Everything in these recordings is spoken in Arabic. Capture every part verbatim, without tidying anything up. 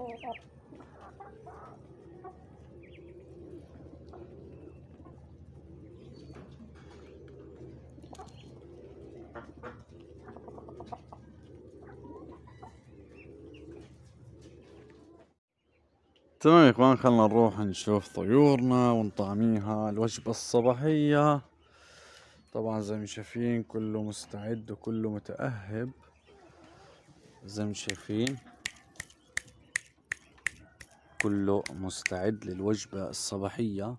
تمام يا اخوان، خلنا نروح نشوف طيورنا ونطعميها الوجبة الصباحية. طبعا زي ما شايفين كله مستعد وكله متأهب. زي ما شايفين كله مستعد للوجبة الصباحية.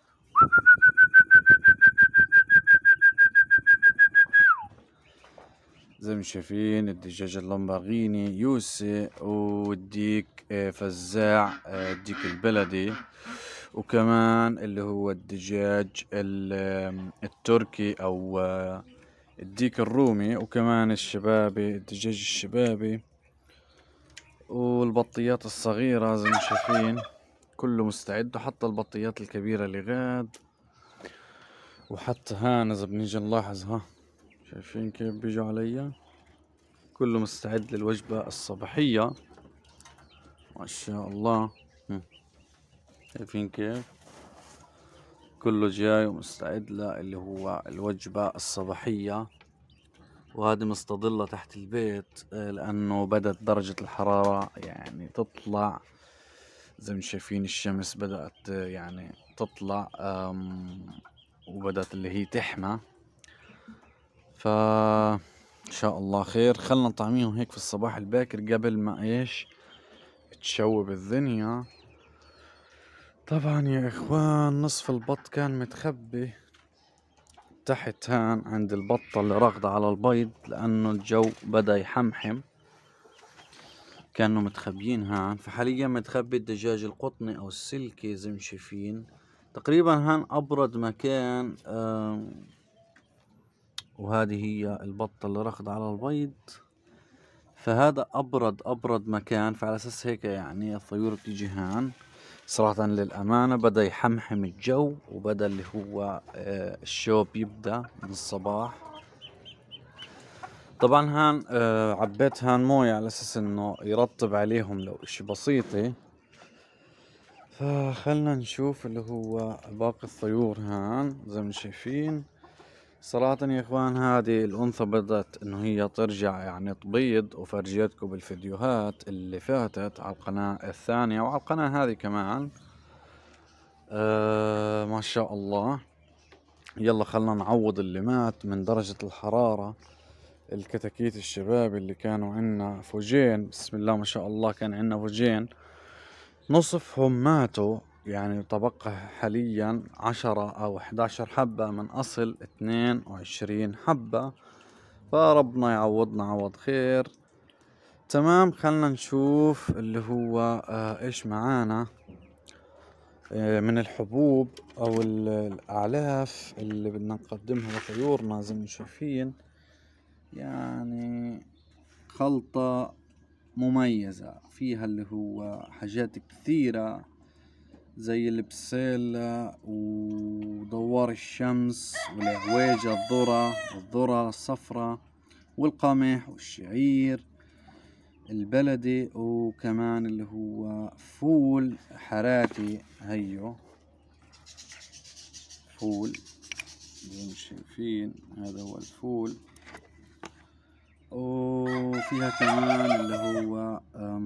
زي ما شايفين الدجاج اللمبرغيني يوسي، والديك فزاع الديك البلدي، وكمان اللي هو الدجاج التركي او الديك الرومي، وكمان الشبابي الدجاج الشبابي، والبطيات الصغيرة زي ما شايفين كله مستعد، وحتى البطيات الكبيرة اللي غاد. وحتى هان اذا بنيجي نلاحظ، ها شايفين كيف بيجوا عليا، كله مستعد للوجبة الصباحية ما شاء الله. شايفين كيف كله جاي ومستعد له اللي هو الوجبة الصباحية. وهذه مستظلة تحت البيت لأنه بدأت درجة الحرارة يعني تطلع. زي ما شايفين الشمس بدأت يعني تطلع، وبدأت اللي هي تحمى. فا إن شاء الله خير. خلنا نطعميهم هيك في الصباح الباكر قبل ما إيش تشوب الدنيا. طبعا يا إخوان نصف البط كان متخبي تحت هان عند البطة اللي راقدة على البيض، لأنه الجو بدأ يحمحم، كانوا متخبيين هان. فحاليا متخبي الدجاج القطني أو السلكي زي ما شايفين. تقريبا هان أبرد مكان، وهذه هي البطة اللي راقدة على البيض. فهذا أبرد أبرد مكان، فعلى أساس هيك يعني الطيور بتيجي هان. صراحة للأمانة بدأ يحمحم الجو، وبدأ اللي هو الشوب يبدأ من الصباح. طبعا هان عبيت هان موية على أساس إنه يرطب عليهم لو إشي بسيطة. فخلنا نشوف اللي هو باقي الطيور هان زي ما شايفين. صراحة يا إخوان هذه الأنثى بدأت إنه هي ترجع يعني تبيض، وفرجيتكم بالفيديوهات اللي فاتت على القناة الثانية وعلى القناة هذه كمان. آه ما شاء الله. يلا خلنا نعوض اللي مات من درجة الحرارة. الكتاكيت الشباب اللي كانوا عنا فوجين، بسم الله ما شاء الله، كان عنا فوجين نصفهم ماتوا، يعني تبقى حاليا عشرة او احد عشر حبة من اصل اثنين وعشرين حبة. فربنا يعوضنا عوض خير. تمام، خلنا نشوف اللي هو آه ايش معانا آه من الحبوب او الاعلاف اللي بدنا نقدمها لطيورنا. زي ما شايفين يعني خلطة مميزة فيها اللي هو حاجات كثيرة زي البسلة ودوار الشمس والعويجة، الذرة والذرة الصفراء والقمح والشعير البلدي، وكمان اللي هو فول حراتي. هيو فول زي ما شايفين، هذا هو الفول. وفيها كمان اللي هو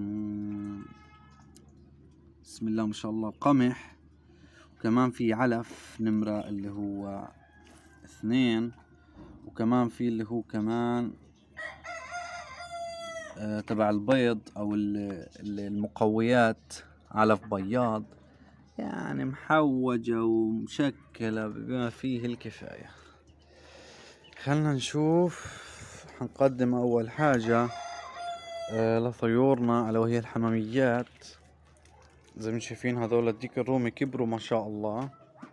بسم الله ما شاء الله قمح، وكمان في علف نمرة اللي هو اثنين، وكمان في اللي هو كمان آه تبع البيض او المقويات، علف بياض، يعني محوجة ومشكلة بما فيه الكفاية. خلنا نشوف. حنقدم اول حاجة آه لطيورنا الا وهي الحماميات. زي ما شايفين هذول الديك الرومي كبروا ما شاء الله.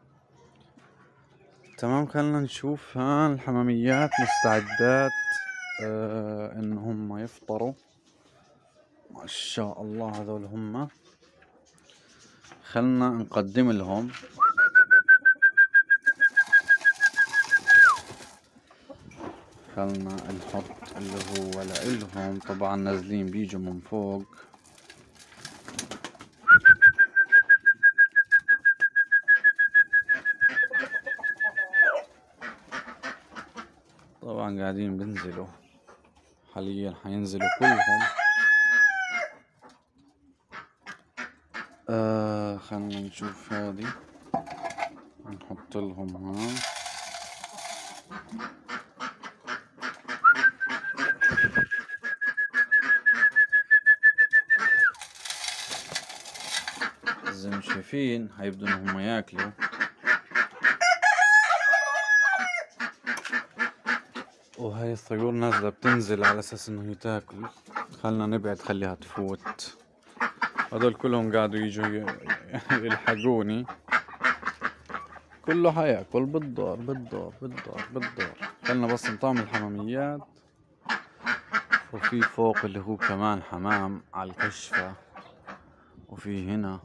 تمام، خلنا نشوف هان الحماميات مستعدات آه ان هم يفطروا ما شاء الله. هذول هم، خلنا نقدم لهم. خلنا نحط اللي هو لإلهم، طبعا نازلين بيجوا من فوق طبعا قاعدين بنزلوا حاليا، حينزلوا كلهم. آه خلنا نشوف هذه، نحط لهم هون. زي ما شايفين هيبدوا ان هم ياكلوا. وهي الطيور نازلة بتنزل على اساس انه هي تاكل. خلنا نبعد خليها تفوت. هذول كلهم قاعدوا يجوا يلحقوني. كله حياكل بالدور بالدور بالدور بالدور. خلنا بس نطعم الحماميات. وفي فوق اللي هو كمان حمام على الكشفة، وفي هنا.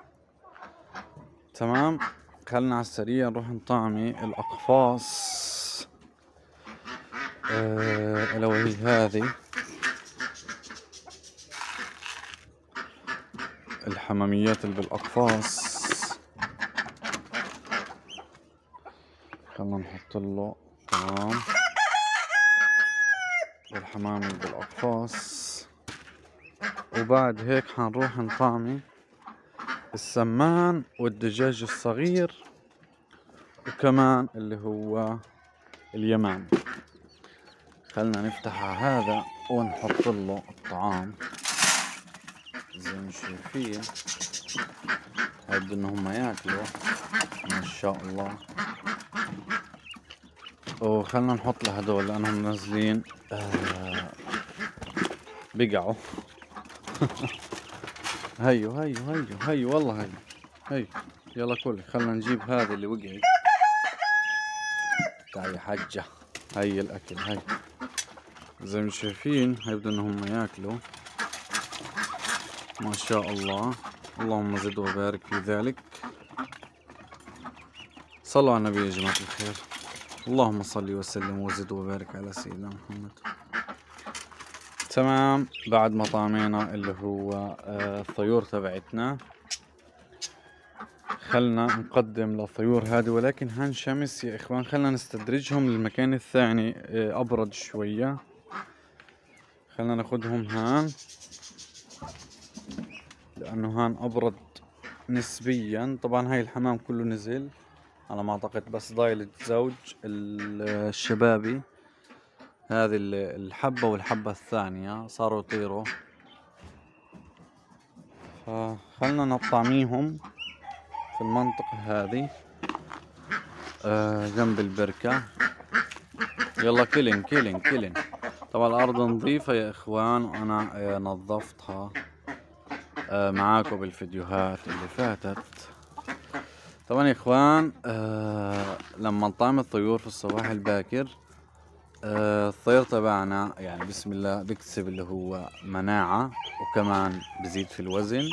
تمام. خلنا على السريع نروح نطعمي الأقفاص. أه لو هي هذه الحماميات اللي بالأقفاص. خلنا نحط له. تمام. الحمام اللي بالأقفاص. وبعد هيك حنروح نطعمي السمان والدجاج الصغير، وكمان اللي هو اليمام. خلنا نفتح هذا ونحط له الطعام. زي ما شايفين هيبدوا ان هم ياكلوا ما شاء الله. وخلنا نحط لهدول لانهم نازلين آه بقعوا. هيو هيو هيو هيو والله هيو هيو. يلا كل. خلنا نجيب هذا اللي وقعت. تعالي حجة. هي الاكل. هي زي ما شايفين هيبدوا ان هم ياكلوا ما شاء الله. اللهم زد وبارك في ذلك. صلوا على النبي يا جماعة الخير. اللهم صل وسلم وزد وبارك على سيدنا محمد. تمام. بعد ما طعمينا اللي هو آه الطيور تبعتنا، خلنا نقدم للطيور هذه، ولكن هان شمس يا اخوان. خلنا نستدرجهم للمكان الثاني آه ابرد شوية. خلنا ناخدهم هان لانه هان ابرد نسبيا. طبعا هاي الحمام كله نزل على ما اعتقد، بس ضايل الزوج الشبابي. هذه الحبة والحبة الثانية صاروا يطيروا. فخلنا نطعميهم في المنطقة هذه آه جنب البركة. يلا كلين كلين كلين. طبعا الأرض نظيفة يا إخوان، وأنا آه نظفتها آه معاكم بالفيديوهات اللي فاتت. طبعا يا إخوان آه لما نطعم الطيور في الصباح الباكر آه الطير تبعنا يعني بسم الله بيكسب اللي هو مناعة، وكمان بزيد في الوزن،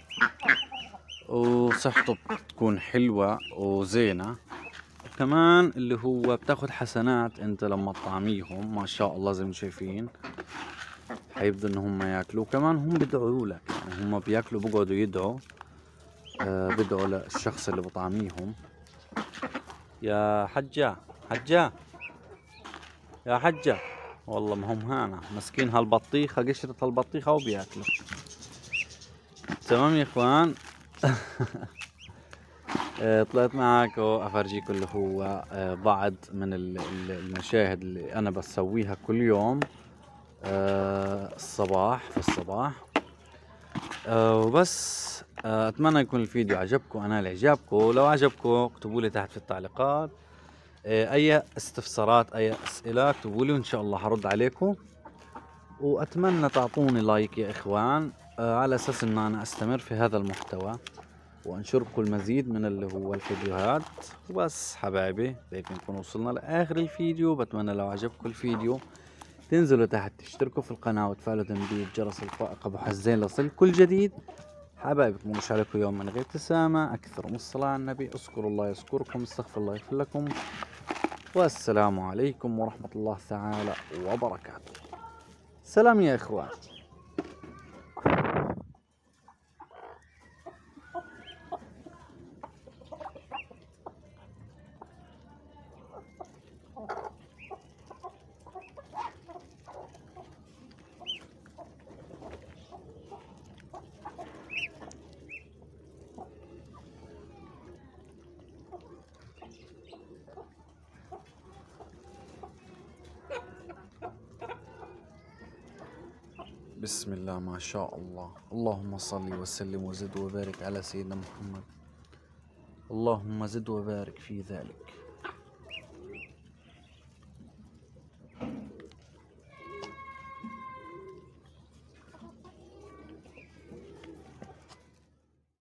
وصحته بتكون حلوة وزينة. وكمان اللي هو بتاخد حسنات انت لما تطعميهم ما شاء الله. زي ما شايفين حيبدوا ان هم ياكلوا، وكمان هم بيدعوا لك. يعني هم بياكلوا بيقعدوا يدعوا آه بيدعوا للشخص اللي بطعميهم. يا حجة حجة يا حجة. والله ما هم هانا مسكين هالبطيخة، قشرة هالبطيخة وبياكلوا. تمام يا اخوان. طلعت معاكم افرجيكم اللي هو بعض من المشاهد اللي انا بسويها كل يوم الصباح في الصباح وبس. اتمنى يكون الفيديو عجبكم. انا اعجابكم. لو عجبكم اكتبوا لي تحت في التعليقات اي استفسارات اي اسئله، اكتبوا لي وان شاء الله هرد عليكم. واتمنى تعطوني لايك يا اخوان على اساس ان انا استمر في هذا المحتوى وانشركم المزيد من اللي هو الفيديوهات. وبس حبايبي هيك نكون وصلنا لاخر الفيديو. بتمنى لو عجبكم الفيديو تنزلوا تحت تشتركوا في القناه وتفعلوا تنبيه جرس الفائق ابو حزين لصل كل جديد. حبايبي مش عليكم يوم من غير ابتسامه. اكثر من الصلاه على النبي. اذكروا الله يذكركم، استغفر الله يغفر لكم. والسلام عليكم ورحمه الله تعالى وبركاته. سلام يا اخوان. بسم الله ما شاء الله. اللهم صل وسلم وزد وبارك على سيدنا محمد. اللهم زد وبارك في ذلك.